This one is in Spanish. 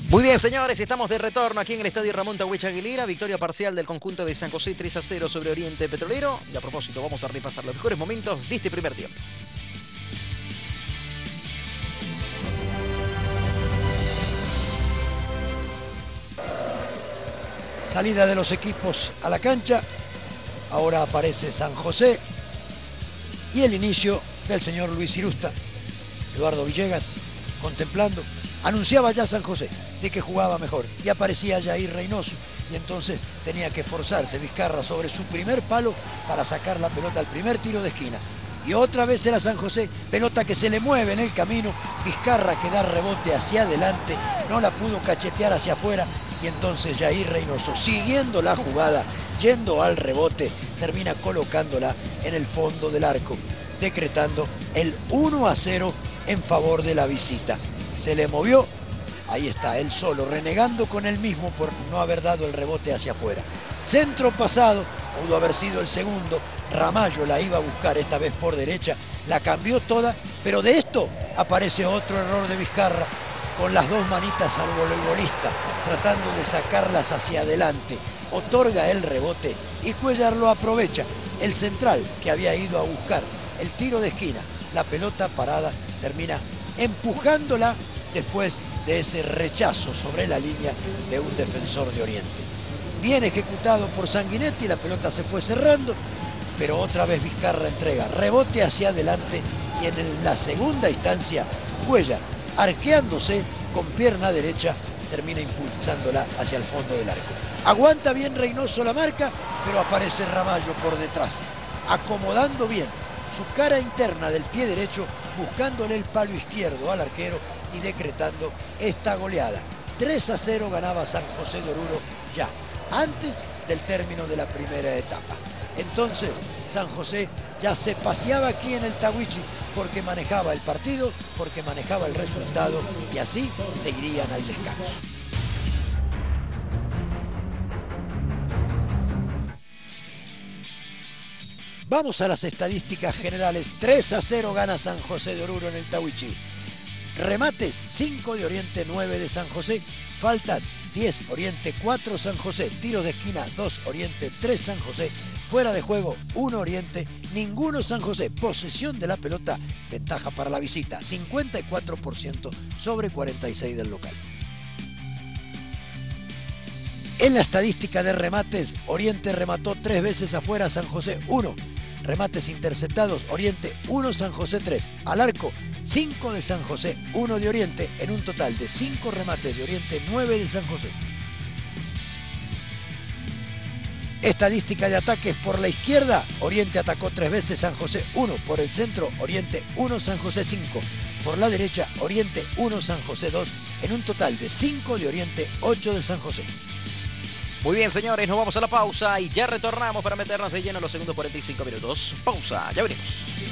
Muy bien, señores, estamos de retorno aquí en el Estadio Ramón Tawich Aguilera. Victoria parcial del conjunto de San José 3-0 sobre Oriente Petrolero. Y a propósito, vamos a repasar los mejores momentos de este primer tiempo. Salida de los equipos a la cancha. Ahora aparece San José. Y el inicio del señor Luis Irusta. Eduardo Villegas, contemplando. Anunciaba ya San José de que jugaba mejor. Y aparecía Jair Reynoso. Y entonces tenía que forzarse Vizcarra sobre su primer palo para sacar la pelota al primer tiro de esquina. Y otra vez era San José, pelota que se le mueve en el camino. Vizcarra que da rebote hacia adelante, no la pudo cachetear hacia afuera. Y entonces Jair Reynoso, siguiendo la jugada, yendo al rebote, termina colocándola en el fondo del arco, decretando el 1-0 en favor de la visita. Se le movió, ahí está, él solo, renegando con él mismo por no haber dado el rebote hacia afuera. Centro pasado, pudo haber sido el segundo. Ramallo la iba a buscar esta vez por derecha, la cambió toda, pero de esto aparece otro error de Vizcarra, con las dos manitas al voleibolista, tratando de sacarlas hacia adelante. Otorga el rebote y Cuéllar lo aprovecha. El central que había ido a buscar el tiro de esquina, la pelota parada, termina empujándola después de ese rechazo sobre la línea de un defensor de Oriente. Bien ejecutado por Sanguinetti, la pelota se fue cerrando, pero otra vez Vizcarra entrega rebote hacia adelante y en la segunda instancia Cuéllar, arqueándose con pierna derecha, termina impulsándola hacia el fondo del arco. Aguanta bien Reynoso la marca, pero aparece Ramallo por detrás, acomodando bien su cara interna del pie derecho, buscándole el palo izquierdo al arquero y decretando esta goleada. 3-0 ganaba San José de Oruro ya, antes del término de la primera etapa. Entonces San José ya se paseaba aquí en el Tahuichi porque manejaba el partido, porque manejaba el resultado y así seguirían al descanso. Vamos a las estadísticas generales. 3-0 gana San José de Oruro en el Tahuichi. Remates 5 de Oriente, 9 de San José. Faltas 10 Oriente, 4 San José. Tiros de esquina 2 Oriente, 3 San José. Fuera de juego 1 Oriente, ninguno San José. Posesión de la pelota, ventaja para la visita, 54% sobre 46% del local. En la estadística de remates, Oriente remató 3 veces afuera, San José 1. Remates interceptados, Oriente 1, San José 3. Al arco, 5 de San José, 1 de Oriente, en un total de 5 remates de Oriente, 9 de San José. Estadística de ataques por la izquierda, Oriente atacó 3 veces, San José 1. Por el centro, Oriente 1, San José 5. Por la derecha, Oriente 1, San José 2. En un total de 5 de Oriente, 8 de San José. Muy bien, señores, nos vamos a la pausa y ya retornamos para meternos de lleno en los segundos 45 minutos. Pausa, ya venimos.